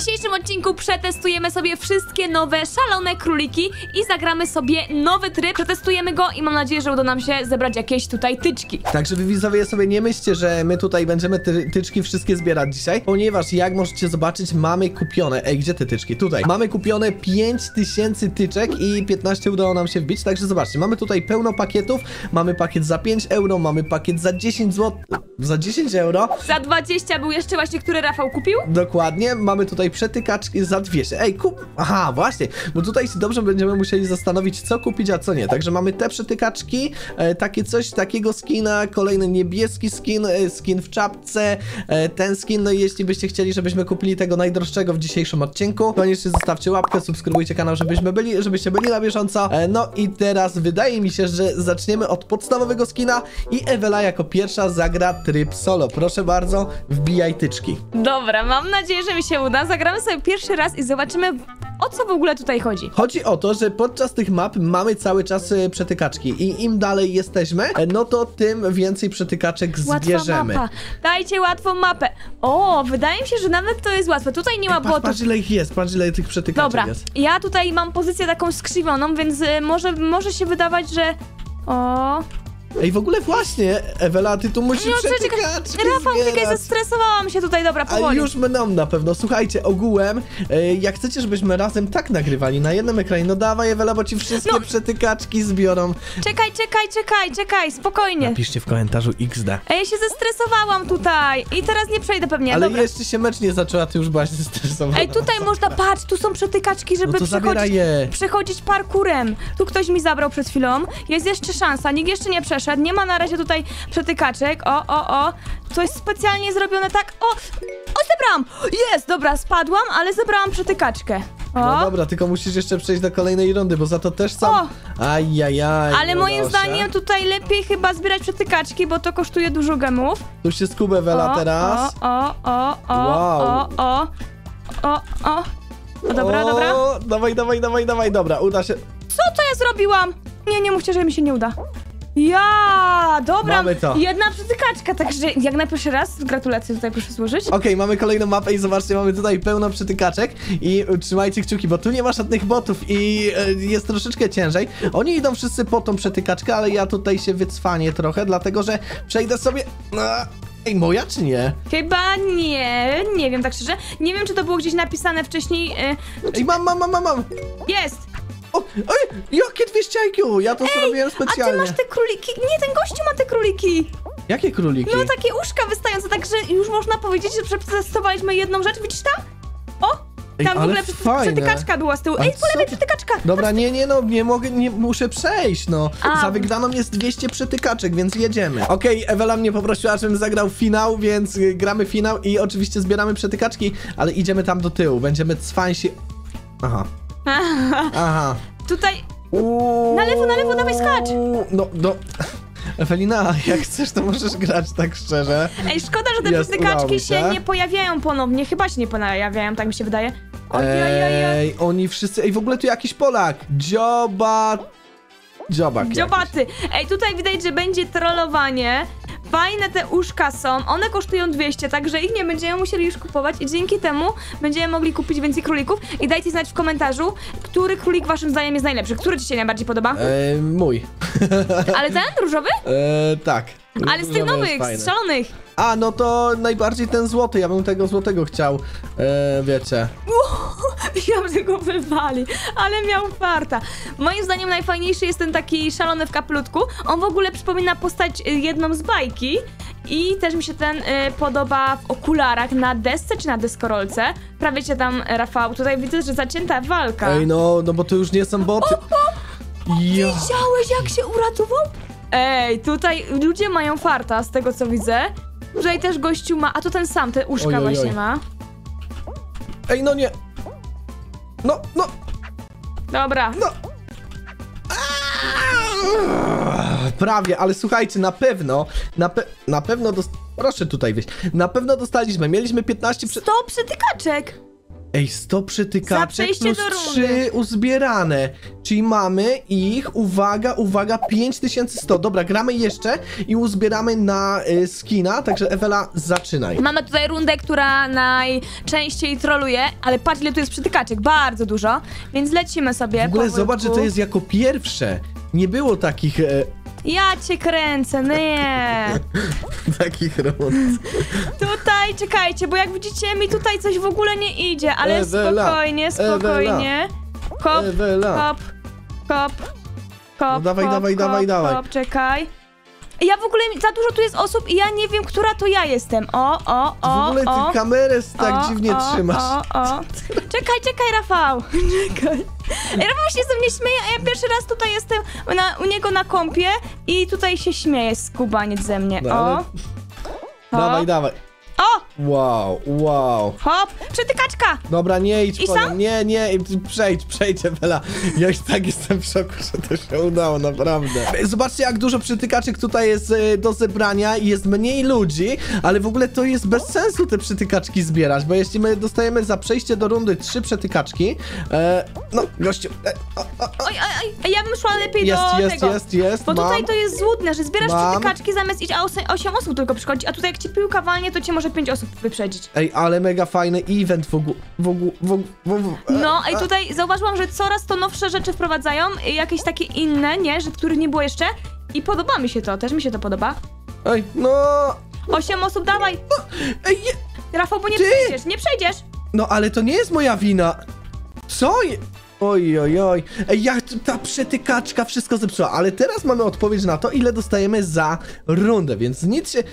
dzisiejszym odcinku przetestujemy sobie wszystkie nowe szalone króliki i zagramy sobie nowy tryb. Przetestujemy go i mam nadzieję, że uda nam się zebrać jakieś tutaj tyczki. Także wy widzowie sobie nie myślcie, że my tutaj będziemy te tyczki wszystkie zbierać dzisiaj, ponieważ jak możecie zobaczyć, mamy kupione, gdzie te tyczki? Tutaj. Mamy kupione 5000 tyczek i 15 udało nam się wbić, także zobaczcie, mamy tutaj pełno pakietów, mamy pakiet za 5 euro, mamy pakiet za 10 zł, za 10 euro. Za 20 był jeszcze właśnie, który Rafał kupił? Dokładnie, mamy tutaj przetykaczki za 200. Aha, właśnie, bo tutaj się dobrze będziemy musieli zastanowić, co kupić, a co nie. Także mamy te przetykaczki, takie coś, takiego skina, kolejny niebieski skin, skin w czapce, ten skin, no i jeśli byście chcieli, żebyśmy kupili tego najdroższego w dzisiejszym odcinku, koniecznie zostawcie łapkę, subskrybujcie kanał, żebyście byli na bieżąco. No i teraz wydaje mi się, że zaczniemy od podstawowego skina i Ewela jako pierwsza zagra tryb solo. Proszę bardzo, wbijaj tyczki. Dobra, mam nadzieję, że mi się uda. Zagramy sobie pierwszy raz i zobaczymy, o co w ogóle tutaj chodzi. Chodzi o to, że podczas tych map mamy cały czas przetykaczki i im dalej jesteśmy, no to tym więcej przetykaczek zbierzemy. Łatwa mapa. Dajcie łatwą mapę. O, wydaje mi się, że nawet to jest łatwe. Tutaj nie ma botów. Patrz ile ich jest, patrz ile tych przetykaczek Dobra, jest. ja tutaj mam pozycję taką skrzywioną, więc może się wydawać, że... O... Ej, w ogóle właśnie, Ewela, ty tu musisz przetykaczki Rafał, czekaj, zestresowałam się tutaj, dobra, powoli. Ale już będą na pewno. Słuchajcie, ogółem, jak chcecie, żebyśmy razem tak nagrywali na jednym ekranie, no dawaj, Ewela, bo ci wszystkie przetykaczki zbiorą. Czekaj, spokojnie. Napiszcie w komentarzu XD. Ej, ja się zestresowałam tutaj i teraz nie przejdę pewnie, Ale dobra. jeszcze się mecz nie zaczęła, ty już byłaś zestresowana. Ej, tutaj można, patrz, tu są przetykaczki, żeby No to przechodzić parkurem. Tu ktoś mi zabrał przed chwilą. Jest jeszcze szansa, nikt jeszcze nie przeszedł. Nie ma na razie tutaj przetykaczek. O. Coś specjalnie zrobione tak. O, zebrałam! Jest, dobra, spadłam, ale zebrałam przetykaczkę. O. No dobra, tylko musisz jeszcze przejść do kolejnej rundy, bo za to też są... O. Ajajaj. Ale moim zdaniem tutaj lepiej chyba zbierać przetykaczki, bo to kosztuje dużo gemów. Tu się skubę, Ewela, teraz. O, dobra. Dawaj, dobra, uda się. Co ja zrobiłam? Nie mówcie, że mi się nie uda. Dobra, mamy to. Jedna przetykaczka, także jak na pierwszy raz, gratulacje tutaj proszę złożyć. Okej, mamy kolejną mapę i zobaczcie, mamy tutaj pełno przetykaczek i trzymajcie kciuki, bo tu nie ma żadnych botów i jest troszeczkę ciężej. Oni idą wszyscy po tą przetykaczkę, ale ja tutaj się wycwanię trochę, dlatego że przejdę sobie... Ej, moja czy nie? Chyba nie wiem tak szczerze. Nie wiem, czy to było gdzieś napisane wcześniej. Ej, mam! Jest! Ej, jakie 200 IQ? Ja to zrobiłem specjalnie. A ty masz te króliki? Nie, ten gościu ma te króliki. Jakie króliki? No takie uszka wystające, także już można powiedzieć, że przetestowaliśmy jedną rzecz. Widzisz tam? O! Tam w ogóle przetykaczka była z tyłu. Ej, po lewej przetykaczka! Dobra, nie mogę, muszę przejść, no. Za wygraną jest 200 przetykaczek, więc jedziemy. Okej, Ewela mnie poprosiła, żebym zagrał finał, więc gramy finał i oczywiście zbieramy przetykaczki, ale idziemy tam do tyłu, będziemy cwańsi... Aha. Tutaj... Na lewo, dawaj skacz! No... Ewelina, jak chcesz, to możesz grać tak szczerze. Ej, szkoda, że te przetykaczki się nie pojawiają ponownie. Chyba się nie pojawiają, tak mi się wydaje. Ej, oni wszyscy... Ej, w ogóle tu jakiś Polak. Dziobaty. Ej, tutaj widać, że będzie trollowanie. Fajne te uszka są, one kosztują 200, także ich nie będziemy musieli już kupować i dzięki temu będziemy mogli kupić więcej królików. I dajcie znać w komentarzu, który królik waszym zdaniem jest najlepszy. Który ci się najbardziej podoba? Mój. Ale ten? Różowy? Tak. Ale z tych nowych, z szalonych. No to najbardziej ten złoty, ja bym tego złotego chciał, wiecie. Ja tego wywali, ale miał farta. Moim zdaniem najfajniejszy jest ten taki szalony w kaplutku. On w ogóle przypomina postać jedną z bajki. I też mi się ten podoba w okularach na desce czy na deskorolce. Prawie cię tam, Rafał, tutaj widzę, że zacięta walka. Ej, no bo to już nie są boty. Widziałeś, jak się uratował? Ej, tutaj ludzie mają farta, z tego co widzę. Tutaj też gościu ma, a to ten sam, te uszka właśnie ma. Ej, no nie. No. Dobra. No. Prawie, ale słuchajcie, na pewno proszę tutaj wyjść. Na pewno dostaliśmy, mieliśmy 15 100 przetykaczek. Ej, 100 Za przytykaczek przejście plus do 3 uzbierane. Czyli mamy ich, uwaga, 5100. Dobra, gramy jeszcze i uzbieramy na skina, także Ewela, zaczynaj. Mamy tutaj rundę, która najczęściej troluje, ale patrz, ile tu jest przytykaczek, bardzo dużo, więc lecimy sobie. W ogóle powolutku. zobacz, że to jest jako pierwsze. Nie było takich... Ja cię kręcę, nie. takich rund. Tutaj, czekajcie, bo jak widzicie, mi tutaj coś w ogóle nie idzie, ale Ewela, spokojnie, spokojnie. Hop, Ewela. hop, hop, hop, No dawaj, hop, dawaj, hop, dawaj, dawaj. hop, czekaj. Ja w ogóle, za dużo tu jest osób i ja nie wiem, która to ja jestem. O, W ogóle ty kamerę tak dziwnie trzymasz. O. Czekaj, Rafał. Czekaj. Rafał się ze mnie śmieje, a ja pierwszy raz tutaj jestem u niego na kompie i tutaj się śmieje skubaniec ze mnie. No, ale... O. Dawaj. O! Wow. Hop! Przytykaczka! Dobra, nie idź I po nią. sam? Nie, przejdź, Ewela. Ja już tak jestem w szoku, że to się udało, naprawdę. Zobaczcie, jak dużo przytykaczek tutaj jest do zebrania i jest mniej ludzi, ale w ogóle to jest bez sensu te przytykaczki zbierać, bo jeśli my dostajemy za przejście do rundy 3 przytykaczki, no, gościu, Oj, ja bym szła lepiej jest, do tego. jest, Bo tutaj to jest złudne, że zbierasz Mam. przytykaczki zamiast iść, a 8 osób tylko przychodzi, a tutaj jak ci piłka walnie, to cię może 5 osób wyprzedzić. Ej, ale mega fajny event w ogóle. No, i tutaj zauważyłam, że coraz to nowsze rzeczy wprowadzają, jakieś takie inne, nie, że których nie było jeszcze. I podoba mi się to, też mi się to podoba. Ej, no... 8 osób, dawaj! Ej, Rafał, bo nie Ty! przejdziesz! no ale to nie jest moja wina. Co? Oj. Ej, ta przetykaczka wszystko zepsuła, ale teraz mamy odpowiedź na to, ile dostajemy za rundę, więc nic się...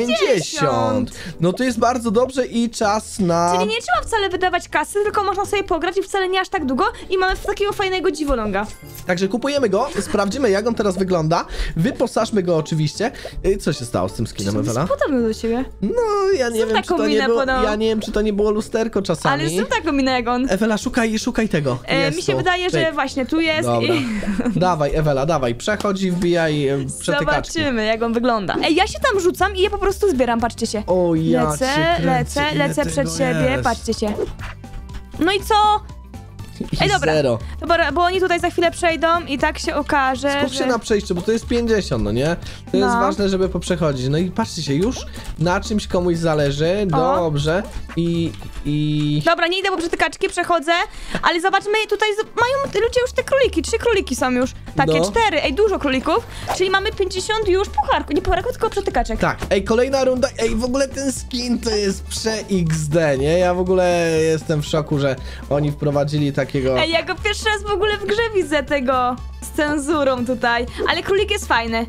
50! No to jest bardzo dobrze i czas na... Czyli nie trzeba wcale wydawać kasy, tylko można sobie pograć i wcale nie aż tak długo i mamy takiego fajnego dziwoląga. Także kupujemy go, sprawdzimy, jak on teraz wygląda, wyposażmy go oczywiście. Co się stało z tym skinem, Ewela? Jest podobny do ciebie. No, ja nie Zrób wiem, czy taką to nie minę było... podał. Ja nie wiem, czy to nie było lusterko czasami. Ale zrób taką minę jak on. Ewela, szukaj tego. Jest Mi się tu. wydaje, że Pyk. właśnie tu jest Dobra. i... Dawaj, Ewela, dawaj, przechodź i wbijaj przetykaczki. Zobaczymy, jak on wygląda. Ej, ja się tam rzucam i je po prostu zbieram, patrzcie się. O, ja cię kręcę, ile lecę przed tego siebie, jest. patrzcie się. No i co? I Ej, dobra. zero. Dobra, bo oni tutaj za chwilę przejdą i tak się okaże, Skup się że... na przejściu, bo to jest 50, no nie? To jest No. ważne, żeby poprzechodzić. No i patrzcie się, już na czymś komuś zależy, dobrze. I... Dobra, nie idę po przytykaczki, przechodzę, ale zobaczmy, tutaj mają ludzie już te króliki, 3 króliki są już, takie No. 4, ej, dużo królików, czyli mamy 50 już pucharków, nie pucharków, tylko przytykaczek. Tak, ej, kolejna runda, ej, w ogóle ten skin to jest prze-XD, nie? Ja w ogóle jestem w szoku, że oni wprowadzili takiego... Ej, ja go pierwszy raz w ogóle w grze widzę tego z cenzurą tutaj, ale królik jest fajny.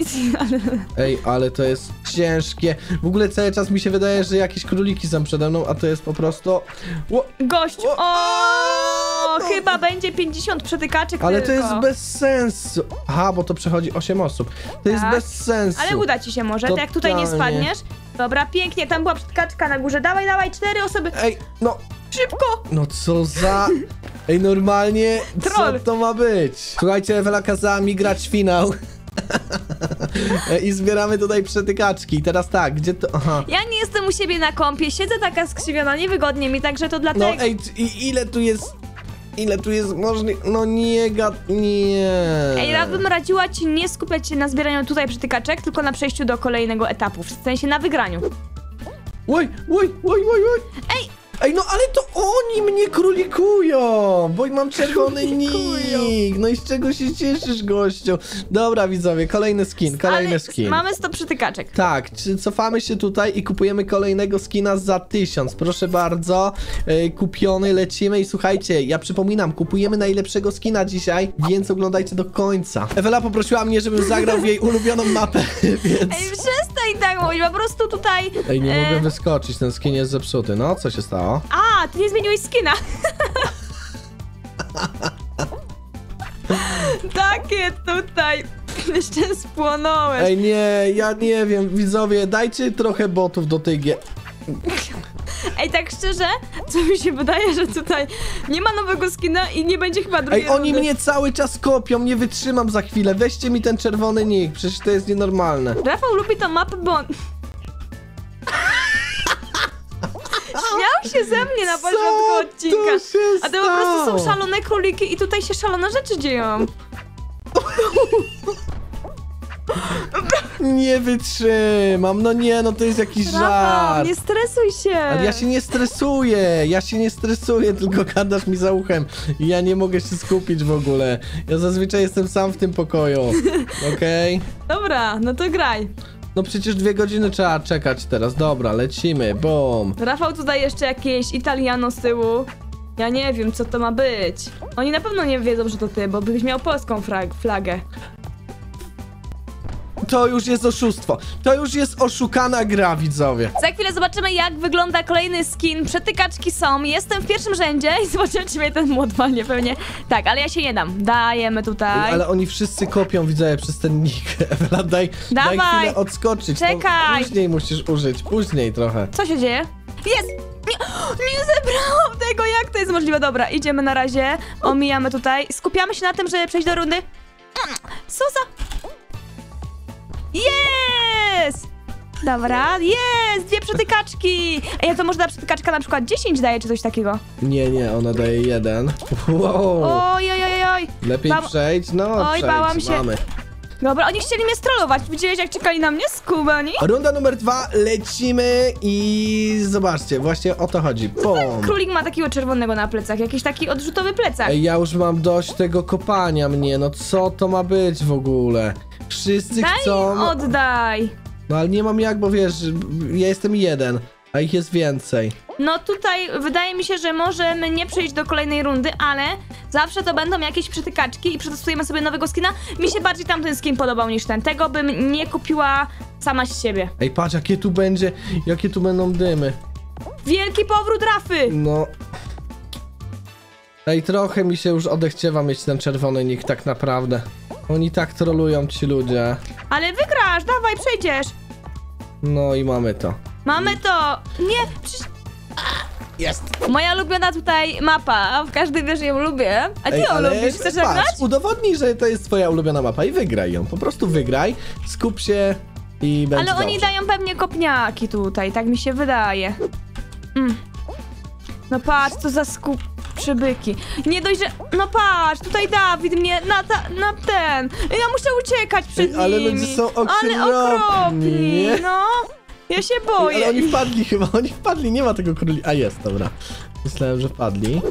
Ej, ale to jest ciężkie. W ogóle cały czas mi się wydaje, że jakieś króliki są przede mną, a to jest po prostu... Gość, O, o, no. chyba będzie 50 przetykaczek Ale to tylko. jest bez sensu. Aha, bo to przechodzi 8 osób. To jest Tak. bez sensu. Ale uda ci się może, to jak tutaj nie Totalnie. spadniesz. Dobra, pięknie, tam była przytkaczka na górze, dawaj, 4 osoby. Ej, no, Szybko! no co za... Ej, normalnie, Troll. co to ma być? Słuchajcie, Ewela kazała mi grać finał. I zbieramy tutaj przetykaczki. Teraz tak, gdzie to... Aha. Ja nie jestem u siebie na kąpie, siedzę taka skrzywiona, niewygodnie mi, także to dlatego... No ej, ile tu jest... Ile tu jest możliwe... No nie, nie. Ej, ja bym radziła ci nie skupiać się na zbieraniu tutaj przytykaczek, tylko na przejściu do kolejnego etapu, w sensie na wygraniu. Oj. Ej! Ej, no ale to oni mnie królikują, bo mam czerwony Królikują. nick. No i z czego się cieszysz, gościu? Dobra, widzowie, kolejny skin. Ale mamy 100 przytykaczek. Tak, cofamy się tutaj i kupujemy kolejnego skina za 1000. Proszę bardzo, kupiony, lecimy i słuchajcie, ja przypominam, kupujemy najlepszego skina dzisiaj, więc oglądajcie do końca. Ewela poprosiła mnie, żebym zagrał w jej ulubioną mapę, więc... Ej, przestań tak mówić, po prostu tutaj... Ej, nie mogę wyskoczyć, ten skin jest zepsuty. No, co się stało? A, ty nie zmieniłeś skina. Takie tutaj. Jeszcze spłonąłeś. Ej, nie, ja nie wiem, widzowie, dajcie trochę botów do tej Ej, tak szczerze, co mi się wydaje, że tutaj nie ma nowego skina i nie będzie chyba drugiej Ej, oni rundy. mnie cały czas kopią, nie wytrzymam za chwilę. Weźcie mi ten czerwony nick, przecież to jest nienormalne. Rafał lubi tą mapę, bo on... Śmiał się ze mnie na początku odcinka. Tu się A to po prostu stało? są szalone króliki i tutaj się szalone rzeczy dzieją. Nie wytrzymam, no nie, no to jest jakiś Rafał, żart. nie stresuj się. Ale ja się nie stresuję, tylko gadasz mi za uchem i ja nie mogę się skupić w ogóle. Ja zazwyczaj jestem sam w tym pokoju, okej? Dobra, no to graj. No przecież 2 godziny trzeba czekać teraz, dobra, lecimy, bum. Rafał tutaj jeszcze jakieś Italiano z tyłu. Ja nie wiem, co to ma być. Oni na pewno nie wiedzą, że to ty, bo byś miał polską flagę. To już jest oszustwo, to już jest oszukana gra, widzowie. Za chwilę zobaczymy, jak wygląda kolejny skin. Przetykaczki są. Jestem w pierwszym rzędzie i zobaczymy, czy mnie ten młot walnie pewnie. Tak, ale ja się nie dam. Dajemy tutaj. Ale oni wszyscy kopią, widzowie, przez ten nick. Ewela, daj Dawaj. chwilę odskoczyć. Czekaj. To później musisz użyć, później trochę. Co się dzieje? Jest! Nie zebrałam tego, jak to jest możliwe? Dobra, idziemy na razie. Omijamy tutaj. Skupiamy się na tym, żeby przejść do rundy. Susa! Jest! Dobra, jest! 2 przetykaczki! Ej, to może ta przetykaczka na przykład 10 daje, czy coś takiego? Nie, ona daje 1. Wow. Oj. Lepiej przejdź, no Oj, przejdź, bałam się. mamy. Dobra, oni chcieli mnie strollować. Widziałeś, jak czekali na mnie? Skubani? Runda numer 2, lecimy i zobaczcie, właśnie o to chodzi. Bum. Królik ma takiego czerwonego na plecach, jakiś taki odrzutowy plecak. Ej, ja już mam dość tego kopania mnie, no co to ma być w ogóle? Wszyscy Daj chcą... im oddaj. No ale nie mam jak, bo wiesz, ja jestem 1, a ich jest więcej. No tutaj wydaje mi się, że możemy nie przejść do kolejnej rundy, ale zawsze to będą jakieś przetykaczki i przetestujemy sobie nowego skina. Mi się bardziej tamten skin podobał niż ten. Tego bym nie kupiła sama z siebie. Ej, patrz, jakie tu będą dymy. Wielki powrót Rafy! No... Ej, trochę mi się już odechciewa mieć ten czerwony nick tak naprawdę. Oni tak trolują, ci ludzie. Ale wygrasz, dawaj, przejdziesz. No i mamy to. Mamy to! Nie, przecież... Jest! Moja ulubiona tutaj mapa, każdy wie, że ją lubię. A ty ją lubisz, chcesz zagrać? patrz, udowodnij, że to jest twoja ulubiona mapa i wygraj ją. Po prostu wygraj, skup się i będzie Ale oni dobrze. dają pewnie kopniaki tutaj, tak mi się wydaje. No patrz, co za przybyki. Nie dość, że... No patrz, tutaj Dawid mnie na ten. Ja muszę uciekać przed ale nimi. ludzie są okropni, Ale okropni, nie? no. Ja się boję. Ale oni wpadli chyba, nie ma tego króli. A jest, dobra. Myślałem, że wpadli.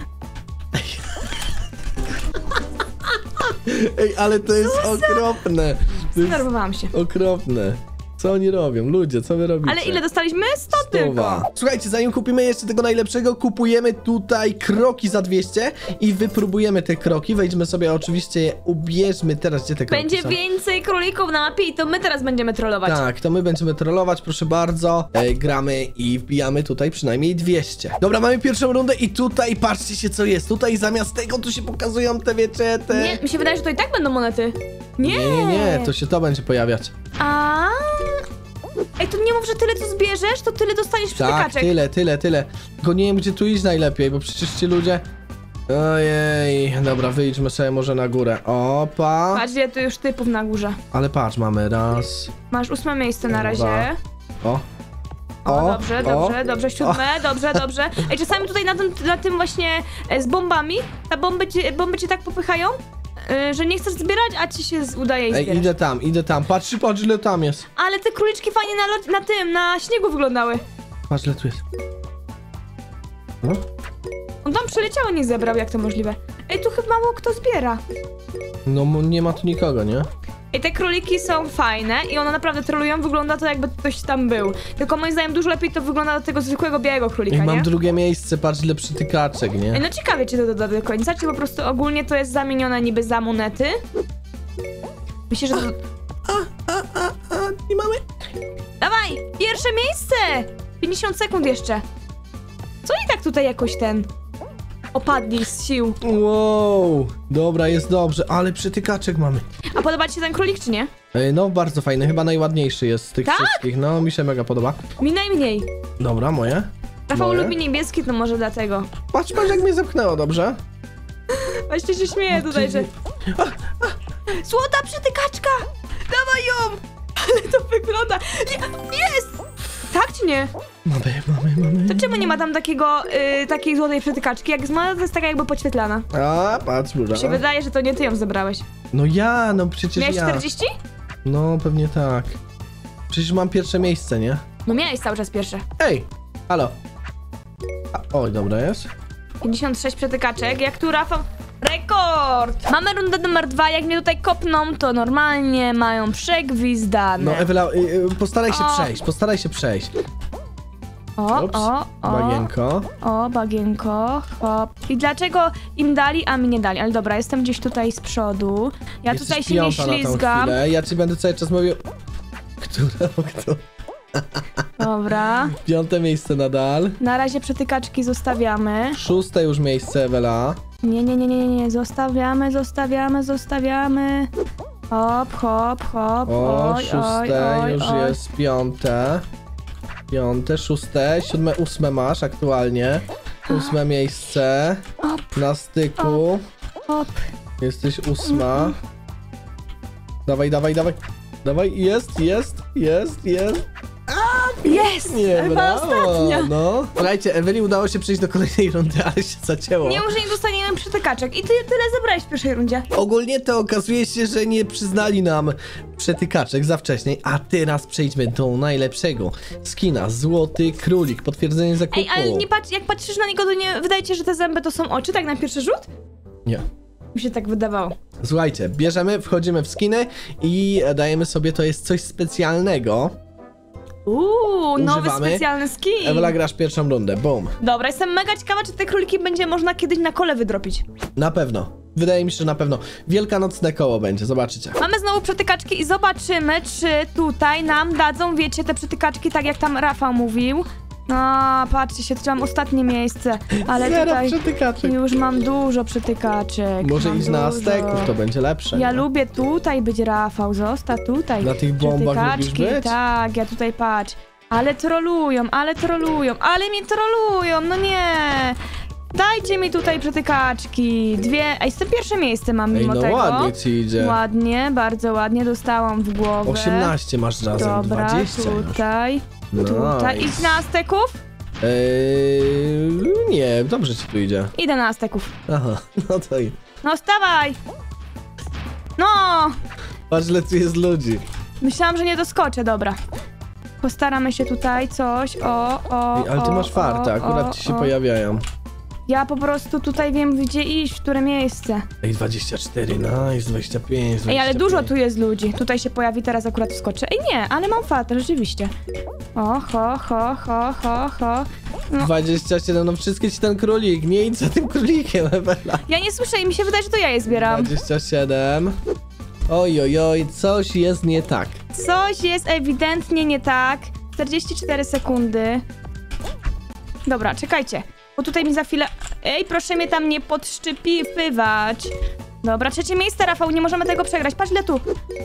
Ej, ale to jest okropne. To jest Zdenerwowałam się. okropne. Co oni robią? Ludzie, co wy robicie? Ale ile dostaliśmy? 100 tylko. Słuchajcie, zanim kupimy jeszcze tego najlepszego, kupujemy tutaj kroki za 200 i wypróbujemy te kroki. Wejdźmy sobie, oczywiście je ubierzmy teraz, gdzie te kroki Będzie są. więcej królików na mapie i to my teraz będziemy trollować. Tak, to my będziemy trollować, proszę bardzo. Gramy i wbijamy tutaj przynajmniej 200. Dobra, mamy pierwszą rundę i tutaj patrzcie się, co jest. Tutaj zamiast tego tu się pokazują te, wiecie, te... Nie, mi się wydaje, że to i tak będą monety. Nie. To się to będzie pojawiać. A. Ej, to nie mów, że tyle co zbierzesz, to tyle dostaniesz Tak, przetykaczek. tyle. Tylko nie wiem, gdzie tu iść najlepiej, bo przecież ci ludzie... Ojej, dobra, wyjdźmy sobie może na górę. Opa! Patrz, ile tu już typów na górze. Ale patrz, mamy raz... Masz 8 miejsce na razie. O! O, dobrze, 7, dobrze. Ej, czasami tutaj na tym właśnie z bombami, ta bomby cię tak popychają, że nie chcesz zbierać, a ci się udaje i Ej, zbierać. idę tam. Patrz, ile tam jest. Ale te króliczki fajnie na śniegu wyglądały. Patrz, ile tu jest. No? On tam przyleciał, nie zebrał, jak to możliwe. Ej, tu chyba mało kto zbiera. No, nie ma tu nikogo, nie? Ej, te króliki są fajne i one naprawdę trolują, wygląda to jakby ktoś tam był. Tylko moim zdaniem dużo lepiej to wygląda do tego zwykłego białego królika, I nie? mam drugie miejsce, patrz, ile przytykaczek, Ej, nie? no ciekawie cię to doda do końca, czy po prostu ogólnie to jest zamienione niby za monety? Myślę, że to... I mamy... Dawaj! Pierwsze miejsce! 50 sekund jeszcze. Co i tak tutaj jakoś opadli z sił. Wow, dobra, jest dobrze, ale przytykaczek mamy. A podoba ci się ten królik, czy nie? No, bardzo fajny, chyba najładniejszy jest z tych Tak? wszystkich. No, mi się mega podoba. Mi najmniej. Dobra, moje. Rafał Moje? lubi niebieskie, to może dlatego. Patrz, jak mnie zepchnęło, dobrze? Właśnie się śmieję tutaj, że... Złota przytykaczka! Dawaj ją! Ale to wygląda... Jest! Tak czy nie? Mamy. To czemu nie ma tam takiej złotej przetykaczki? Jak ma, to jest taka jakby podświetlana. A, patrz, Mi się wydaje, że to nie ty ją zebrałeś. No ja, no przecież Miałeś ja. 40? No, pewnie tak. Przecież mam pierwsze miejsce, nie? No miałeś cały czas pierwsze. Ej, halo. Oj, dobra jest. 56 przetykaczek, jak tu Rafał... Rekord! Mamy rundę numer 2, jak mnie tutaj kopną, to normalnie mają przegwizdane. No Ewela, postaraj się O. przejść, postaraj się przejść. O, Bagienko. O, bagienko, hop. I dlaczego im dali, a mi nie dali? Ale dobra, jestem gdzieś tutaj z przodu. Ja Jesteś tutaj się nie piąta na tą ślizgam. chwilę. Ja ci będę cały czas mówił... Kto? Dobra. 5. miejsce nadal. Na razie przetykaczki zostawiamy. 6. już miejsce, Ewela. Nie. Zostawiamy. Hop. O, Oj, 6. oj, już oj. jest 5. 5, 6, 7, 8 masz aktualnie. 8 miejsce. Hop. Na styku. Hop. Jesteś 8. Dawaj. Dawaj, jest. Jest! Nie, Chyba brawo, ostatnia. no. Słuchajcie, Eweli udało się przejść do kolejnej rundy, ale się zacięło. Nie, może nie dostaniemy przetykaczek. I ty tyle zebrałeś w pierwszej rundzie. Ogólnie to okazuje się, że nie przyznali nam przetykaczek za wcześnie, a teraz przejdźmy do najlepszego skina. Złoty królik, potwierdzenie zakupu. Ej, ale nie patrz, jak patrzysz na niego, to nie wydaje ci się, że te zęby to są oczy, tak na pierwszy rzut? Nie. Mi się tak wydawało. Słuchajcie, wchodzimy w skiny i dajemy sobie, to jest coś specjalnego. Nowy Używamy. specjalny skin. Ewela, grasz pierwszą rundę, boom. Dobra, jestem mega ciekawa, czy te króliki będzie można kiedyś na kole wydropić. Na pewno. Wydaje mi się, że na pewno. Wielkanocne koło będzie, zobaczycie. Mamy znowu przetykaczki i zobaczymy, czy tutaj nam dadzą, wiecie, te przetykaczki, tak jak tam Rafał mówił. No, patrzcie się, tu mam ostatnie miejsce, ale Zero tutaj przetykaczek. już mam dużo przetykaczek. Może mam iść na dużo. Azteków, to będzie lepsze. Ja nie? lubię tutaj być, Rafał, zostaw tutaj. Na tych bombach Przetykaczki, lubisz być? tak, ja tutaj patrz. Ale trolują, ale mnie trolują, no nie. Dajcie mi tutaj przetykaczki. 2, a jestem pierwsze miejsce mam Ej, mimo no tego. ładnie ci idzie. Ładnie, bardzo ładnie, dostałam w głowę. 18 masz razem, Dobra, 20 tutaj, już. tutaj. Nice. Idź na Azteków? Nie, dobrze ci tu idzie. Idę na Azteków. Aha, no to i... No stawaj! No! Patrz, ile tu jest ludzi. Myślałam, że nie doskoczę, dobra. Postaramy się tutaj coś, Ej, ale ty masz farta, akurat ci się pojawiają. Ja po prostu tutaj wiem, gdzie iść, w które miejsce. Ej, 24, nice, 25, 25. Ej, ale dużo tu jest ludzi. Tutaj się pojawi, teraz akurat wskoczę. Ej, nie, ale mam farta, rzeczywiście. O, ho. No. 27, no wszystkie ci ten królik, nie idź za tym królikiem, Ewela. Ja nie słyszę i mi się wydaje, że to ja je zbieram. 27. Oj, coś jest nie tak. Coś jest ewidentnie nie tak. 44 sekundy. Dobra, czekajcie. Bo tutaj mi za chwilę... Ej, proszę mnie tam nie podszczypywać. Dobra, trzecie miejsce, Rafał, nie możemy tego przegrać. Patrz, ile tu.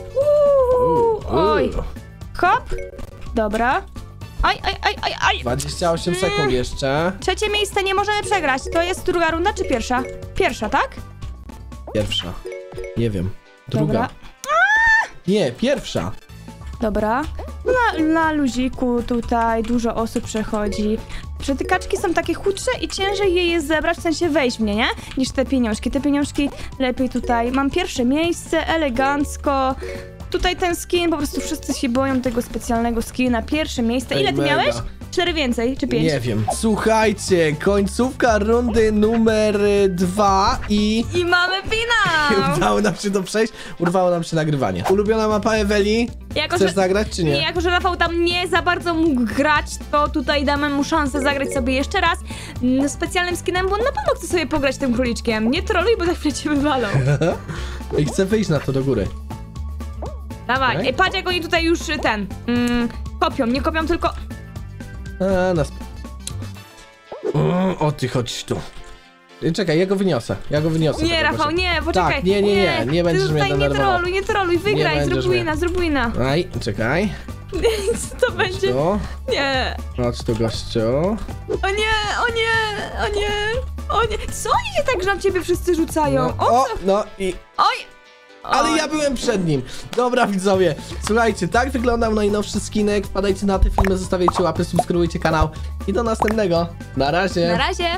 Oj. Hop. Dobra. Aj. 28 sekund jeszcze. Trzecie miejsce, nie możemy przegrać. To jest druga runda czy pierwsza? Pierwsza, tak? Pierwsza. Nie wiem. Druga. Dobra. Nie, pierwsza. Dobra. Na luziku tutaj dużo osób przechodzi. Przetykaczki są takie chudsze i ciężej je jest zebrać, w sensie wejść w nie, nie? Niż te pieniążki. Te pieniążki lepiej tutaj. Mam pierwsze miejsce, elegancko. Tutaj ten skin, po prostu wszyscy się boją tego specjalnego skina. Pierwsze miejsce. Ej, Ile ty mega. miałeś? 4 więcej, czy 5? Nie wiem. Słuchajcie, końcówka rundy numer 2 i I mamy finał! udało nam się to przejść. Urwało nam się nagrywanie. Ulubiona mapa Eweli? Jako, Chcesz że... zagrać czy nie? Nie, jako że Rafał tam nie za bardzo mógł grać, to tutaj damy mu szansę zagrać sobie jeszcze raz specjalnym skinem, bo on na pewno chce sobie pograć tym króliczkiem. Nie troluj, bo za chwilę cię wywalą. I chcę wyjść na to do góry. Dawaj, Okej. ej, patrz jak oni tutaj już kopią, nie kopią tylko... O, ty chodź tu. Czekaj, ja go wyniosę. Nie, tego Rafał, gościa. nie, poczekaj. Tak, nie będziesz ty mnie tutaj denerwował. nie troluj, wygraj, będziesz zrób wina. Aj, czekaj. Co to będzie? Tu. Nie. Chodź tu, gościu. O nie. Co oni się tak na ciebie wszyscy rzucają? No, Co? no i... Oj! Ale ja byłem przed nim. Dobra, widzowie, słuchajcie, tak wyglądał najnowszy skinek. Wpadajcie na te filmy, zostawiajcie łapy, subskrybujcie kanał i do następnego. Na razie. Na razie.